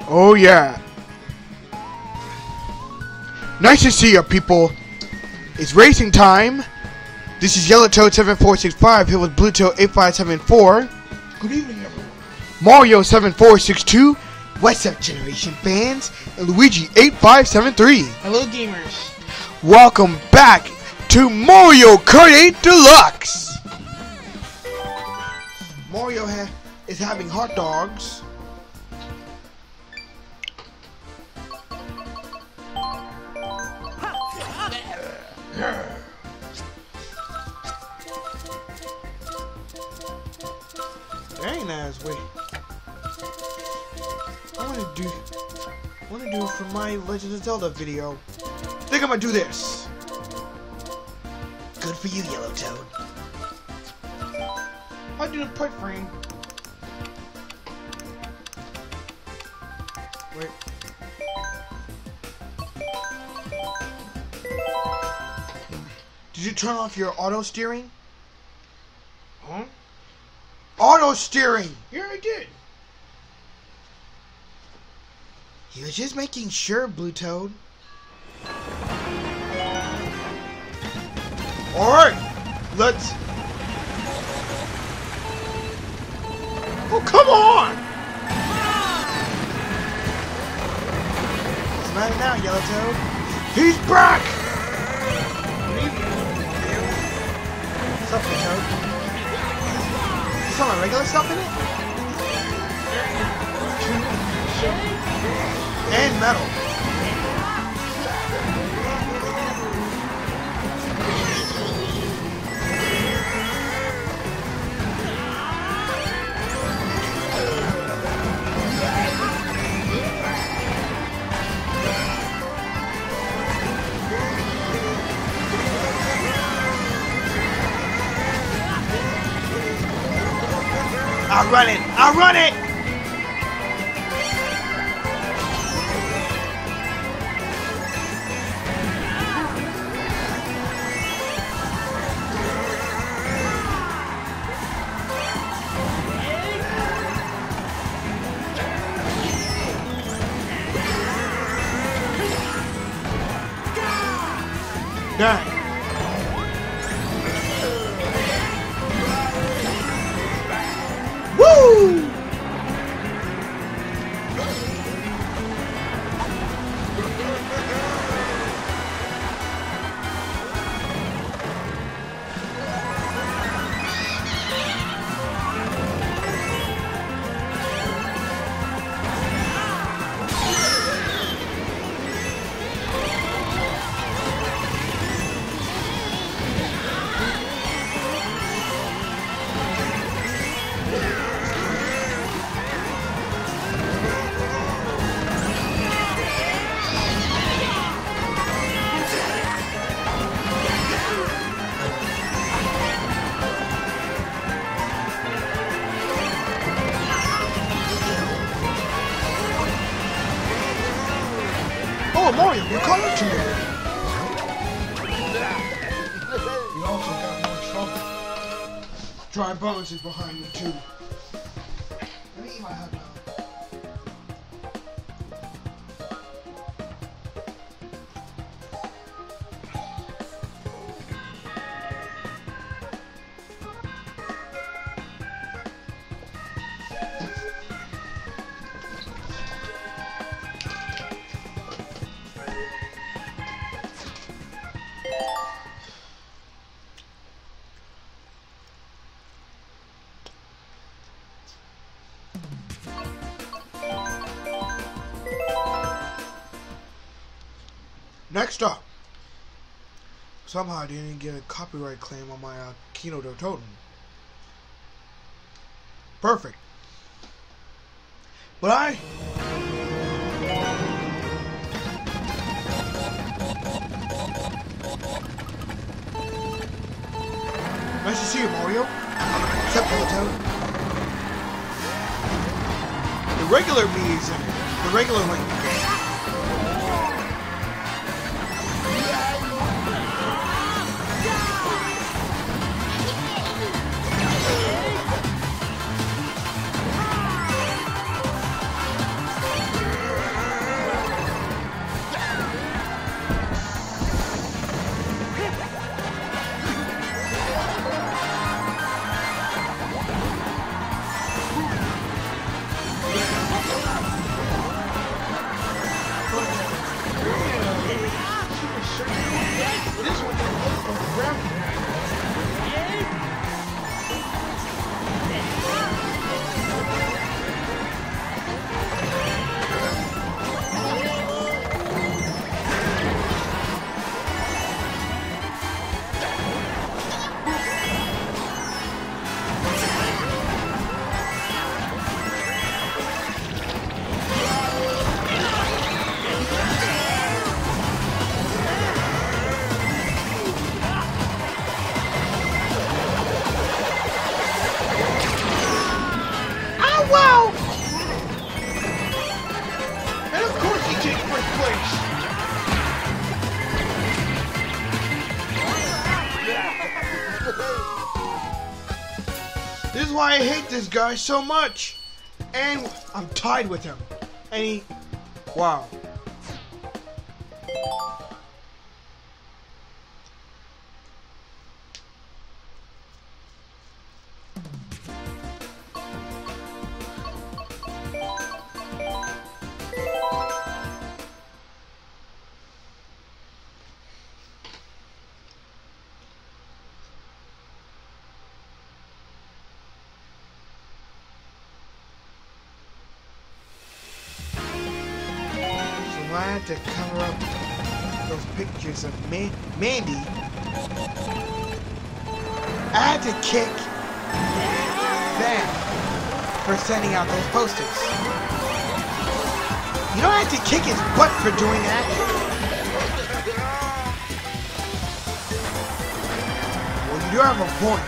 Oh yeah. Nice to see you, people. It's racing time. This is Yellowtoad 7465 here with Bluetoad 8574. Good evening, everyone. Mario 7462, What's Up Generation fans, and Luigi 8573. Hello, gamers. Welcome back to Mario Kart 8 Deluxe. Mario is having hot dogs. Very nice. Wait. I want to do for my Legend of Zelda video. I think I'm gonna do this. Good for you, Yellowtoad. I'll do the point frame. Wait. Did you turn off your auto steering? Huh? Auto steering! Yeah, I did. He was just making sure, Bluetoad. Alright, let's... Oh, come on! Smile now, Yellowtoad. He's back! What's up, Bluetoad? Is some regular stuff in it? And metal. I'll run it! I'll run it! Done. Woo! Oh, Mario, you're coming to me. You also got more trouble. Dry Bones is behind you, too. Let me eat my hot dog. Next up, somehow I didn't get a copyright claim on my Kino del Totem. Perfect. But nice to see you, Mario. What's up, Yellowtoad? The regular me is in it. The regular Link. is why I hate this guy so much. And I'm tied with him. And he... Wow. I had to cover up those pictures of Mandy. I had to kick them for sending out those posters. You don't have to kick his butt for doing that. Well, you do have a point.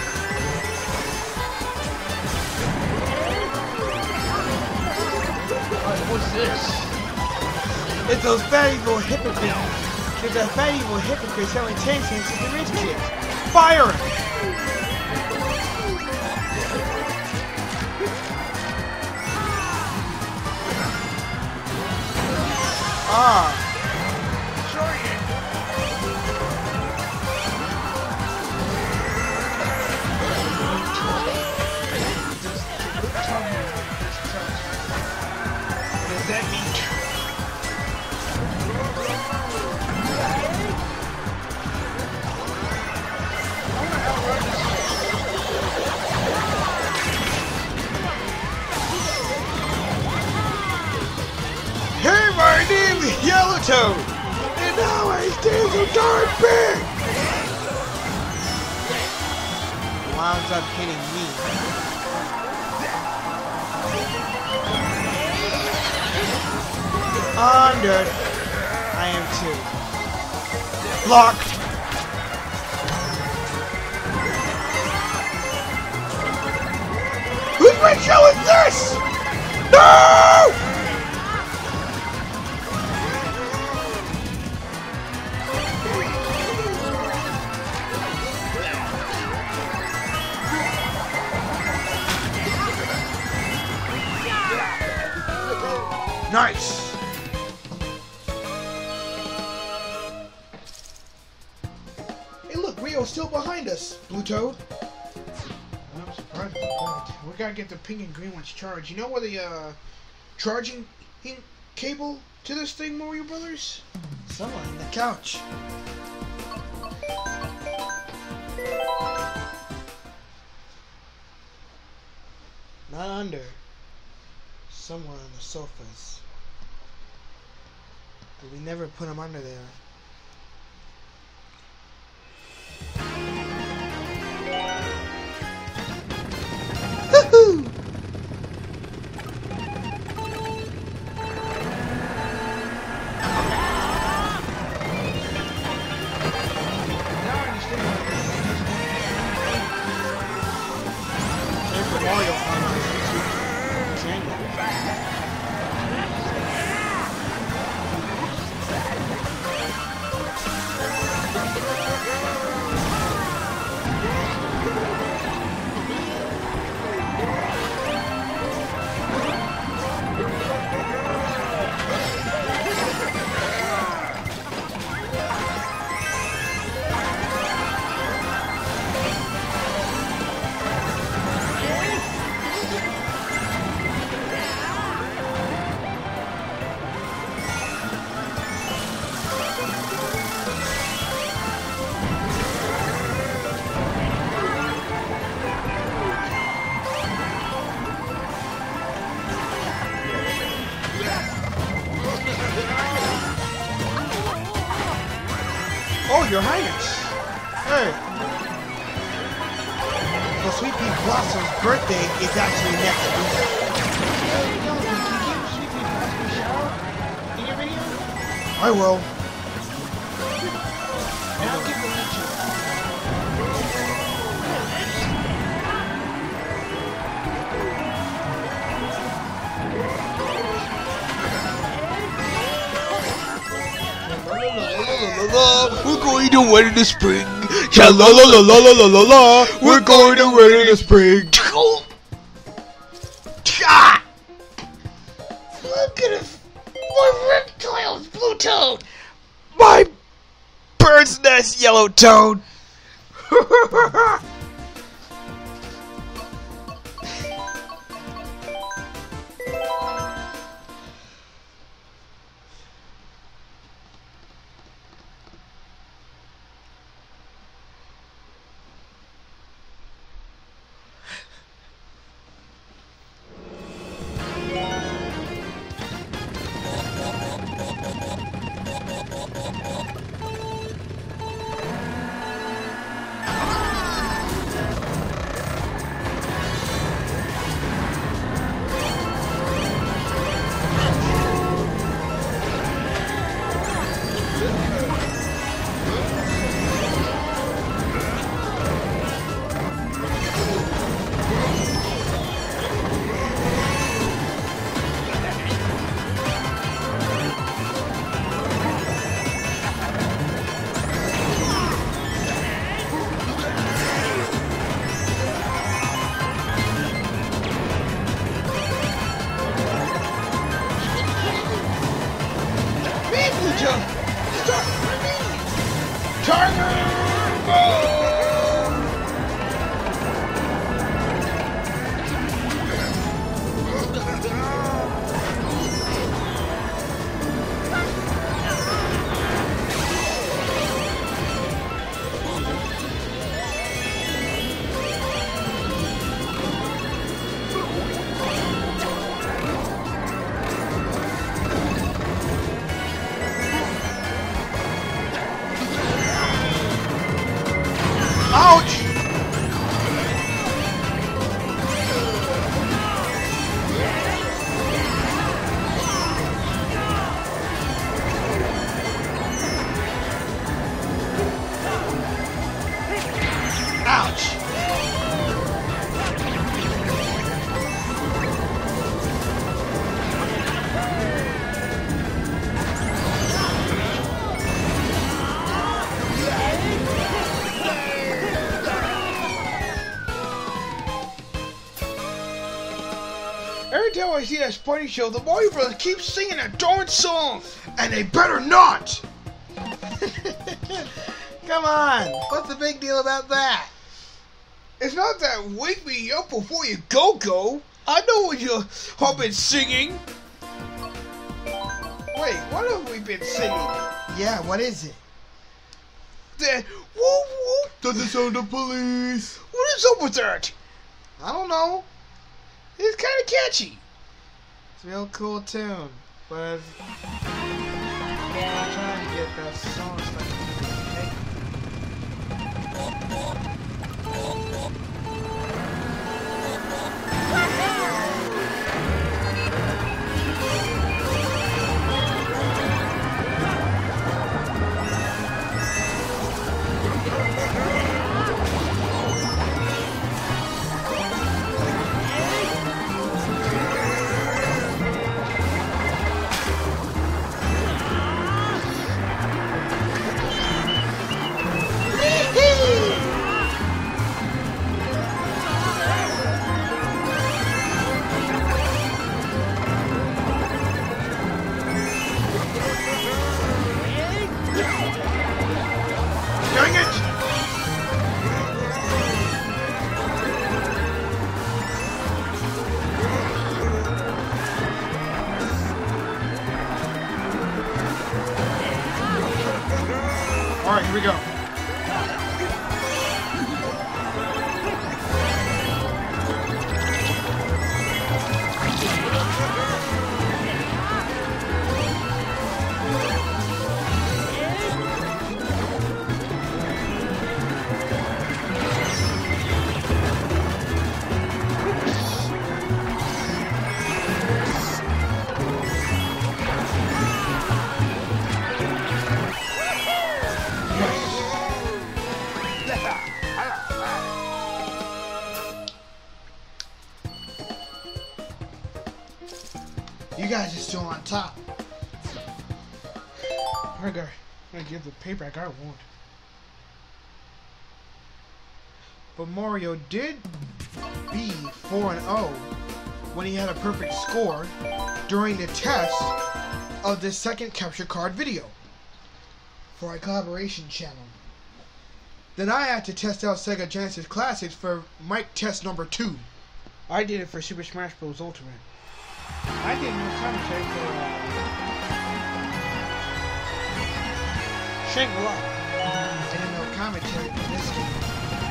What's this? It's those valuable hypocrites. There's a valuable hypocrite selling 10 cents to the rich kids. Fire him! Ah. Does that mean... Hey, my name is Yellowtoad, and now I stand so darn big! Winds up hitting me. Under. I am too. Blocked. Whose red show is this? No! Nice! Hey look, Rio's still behind us, Blue Toad. I'm surprised about that. We gotta get the pink and green ones charged. You know where the charging cable to this thing, Mario Brothers? Someone on the couch. Not under. Somewhere on the sofas. But we never put them under there. Woohoo! Mario Oh, Your Highness! Hey! Well, Sweet Pea Blossom's birthday is actually next week. In your video? I will. And I'll give the link to you. We're going to win in the spring. Cha la la la la la la la. We're going to win in the spring. Yes, Yellow Toad. Ouch! Ouch! Every time I see that Spidey show, the Mario Brothers keep singing that darn song. And they better not! Come on, what's the big deal about that? It's not that wake me up before you go. I know what you've been singing. Wait, what have we been singing? Yeah, what is it? That whoop whoop. Doesn't sound the police. What is up with that? I don't know. It's kind of catchy. It's a real cool tune, but I'm trying to get that song stuck. Dang it! Alright, here we go. You guys are still on top. I'm gonna give the payback I want. But Mario did be 4-0 when he had a perfect score during the test of the second capture card video For our collaboration channel. Then I had to test out Sega Genesis Classics for mic test number 2. I did it for Super Smash Bros. Ultimate. I did no commentary for Shangri-La. I didn't know commentary for this game.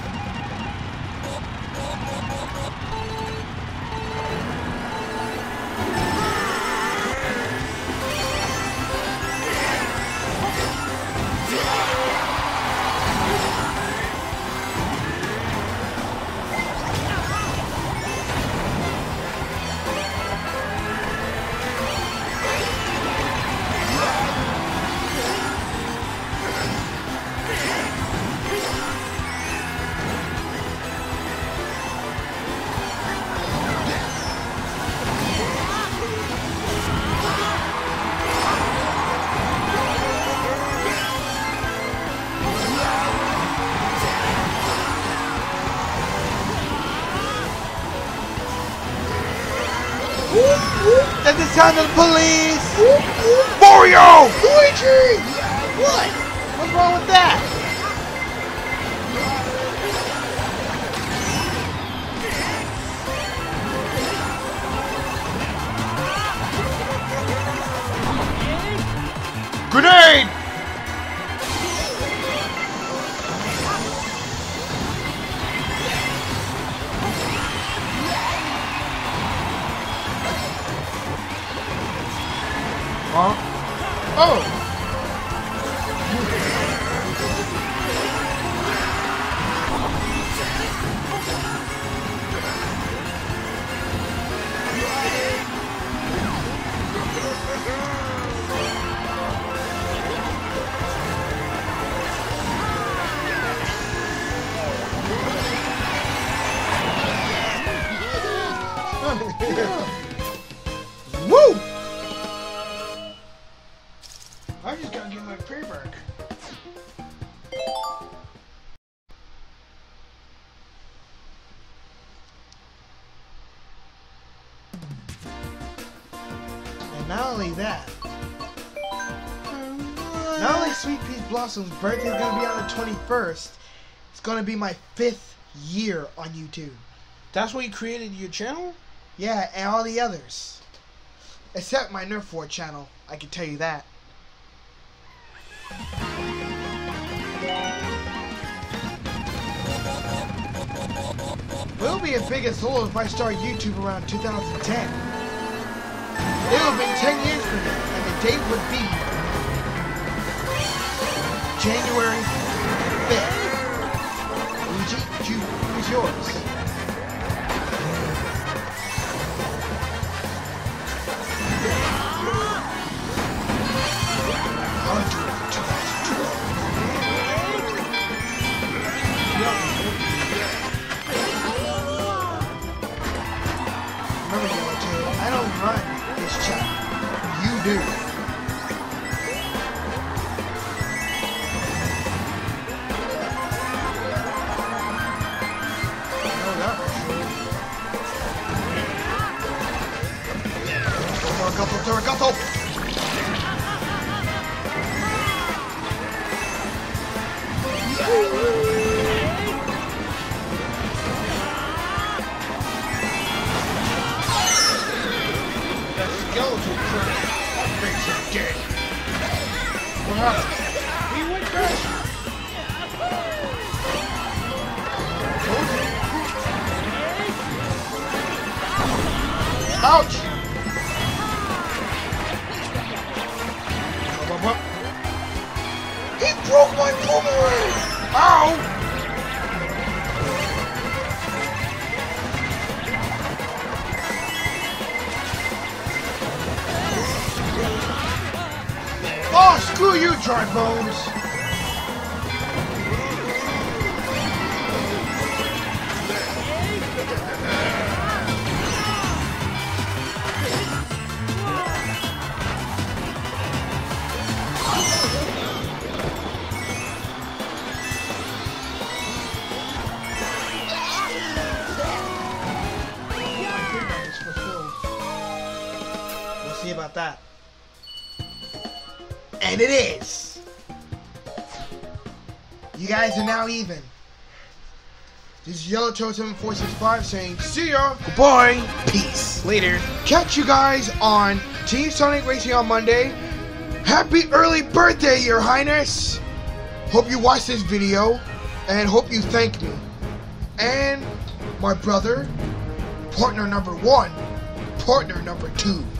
That's the sound of the police! Mario! Luigi! What? What's wrong with that? Grenade! Huh? Oh! Woo! I just gotta get my payback. And not only that, not only Sweet Peach Blossom's birthday is gonna be on the 21st, it's gonna be my 5th year on YouTube. That's why you created your channel? Yeah, and all the others. Except my Nerf War channel, I can tell you that. We'll be as big as Solo if I start YouTube around 2010. It will be 10 years from now, and the date would be January 5th. Luigi, who's yours? Remember, Yellowtail, I don't run this channel. You do. I know that for sure. Toragato! What happened? He went crashing. Ouch! He broke my boomerang! Ow! Oh, screw you, Dry Bones! We'll see about that. And it is. You guys are now even. This is Yellow Toad 7465 saying, see ya! Goodbye! Peace! Later. Catch you guys on Team Sonic Racing on Monday. Happy early birthday, Your Highness! Hope you watch this video, and hope you thank me. And my brother, partner number 1, partner number 2.